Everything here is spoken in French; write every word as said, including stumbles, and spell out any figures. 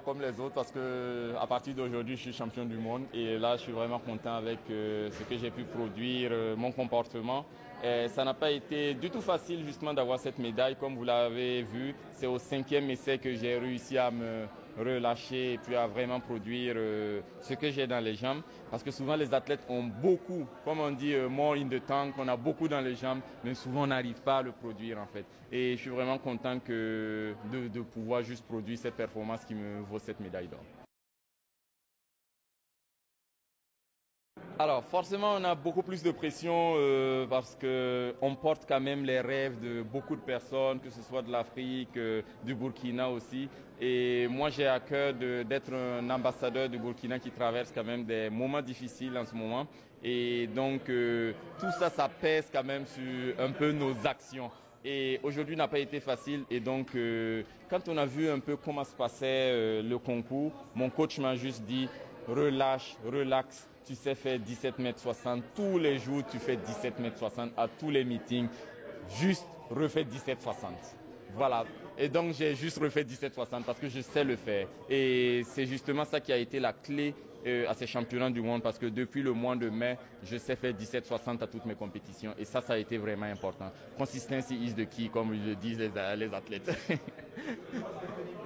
comme les autres parce que à partir d'aujourd'hui, je suis champion du monde et là, je suis vraiment content avec euh, ce que j'ai pu produire, euh, mon comportement. Et ça n'a pas été du tout facile justement d'avoir cette médaille. Comme vous l'avez vu, c'est au cinquième essai que j'ai réussi à me relâcher et puis à vraiment produire euh, ce que j'ai dans les jambes. Parce que souvent les athlètes ont beaucoup, comme on dit, euh, more in the tank, on a beaucoup dans les jambes, mais souvent on n'arrive pas à le produire en fait. Et je suis vraiment content que de, de pouvoir juste produire cette performance qui me vaut cette médaille d'or. Alors forcément on a beaucoup plus de pression euh, parce qu'on porte quand même les rêves de beaucoup de personnes, que ce soit de l'Afrique, euh, du Burkina aussi. Et moi j'ai à cœur d'être un ambassadeur du Burkina qui traverse quand même des moments difficiles en ce moment. Et donc euh, tout ça, ça pèse quand même sur un peu nos actions. Et aujourd'hui n'a pas été facile et donc euh, quand on a vu un peu comment se passait euh, le concours, mon coach m'a juste dit relâche, relax. Tu sais faire dix-sept mètres soixante, tous les jours tu fais dix-sept mètres soixante à tous les meetings, juste refais dix-sept soixante. Voilà, et donc j'ai juste refait dix-sept soixante parce que je sais le faire. Et c'est justement ça qui a été la clé euh, à ces championnats du monde parce que depuis le mois de mai, je sais faire dix-sept soixante à toutes mes compétitions. Et ça, ça a été vraiment important. Consistency is the key, comme le disent les, les athlètes.